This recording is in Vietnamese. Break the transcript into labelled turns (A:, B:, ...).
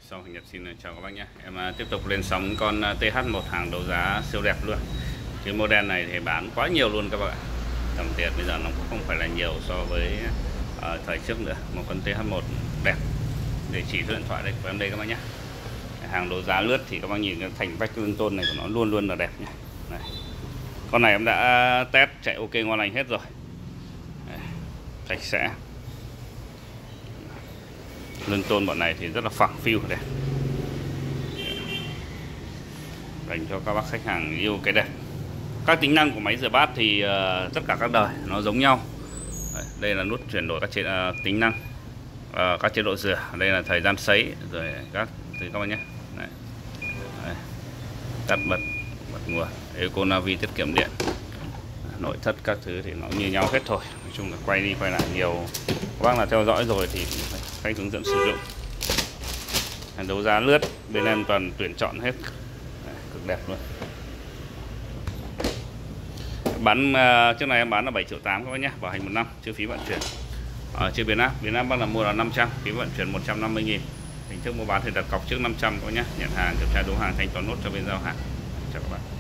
A: Sau Thành Nhật xin chào các bác nhé. Em tiếp tục lên sóng con TH1 hàng đấu giá siêu đẹp luôn. Cái model này thì bán quá nhiều luôn các bạn ạ. Tầm tiền bây giờ nó cũng không phải là nhiều so với thời trước nữa. Một con TH1 đẹp. Để chỉ số điện thoại đây của em đây các bác nhé. Hàng đấu giá lướt thì các bác nhìn cái thành vách lưng tôn này của nó luôn luôn là đẹp nhé. Này. Con này em đã test chạy ok ngon lành hết rồi. Đây. Sạch sẽ. Lưng tôn bọn này thì rất là phẳng phiu đẹp, dành cho các bác khách hàng yêu cái đẹp. Các tính năng của máy rửa bát thì tất cả các đời nó giống nhau. Đây là nút chuyển đổi các tính năng, các chế độ rửa. Đây là thời gian sấy rồi các thứ các bác nhé. Tắt bật nguồn, Econavi tiết kiệm điện, nội thất các thứ thì nó như nhau hết thôi. Nói chung là quay đi quay lại nhiều các bác là theo dõi rồi thì phải hướng dẫn sử dụng. Hàng đấu giá lướt bên em toàn tuyển chọn hết. Đấy, cực đẹp luôn. Bán trước này em bán là 7,8 triệu các bác nhé, bảo hành 1 năm, chưa phí vận chuyển. Chưa biến áp bác là mua là 500, phí vận chuyển 150.000. Hình thức mua bán thì đặt cọc trước 500 các bác nhé. Nhận hàng, kiểm tra đúng hàng, thanh toán nốt cho bên giao hàng. Chào các bạn.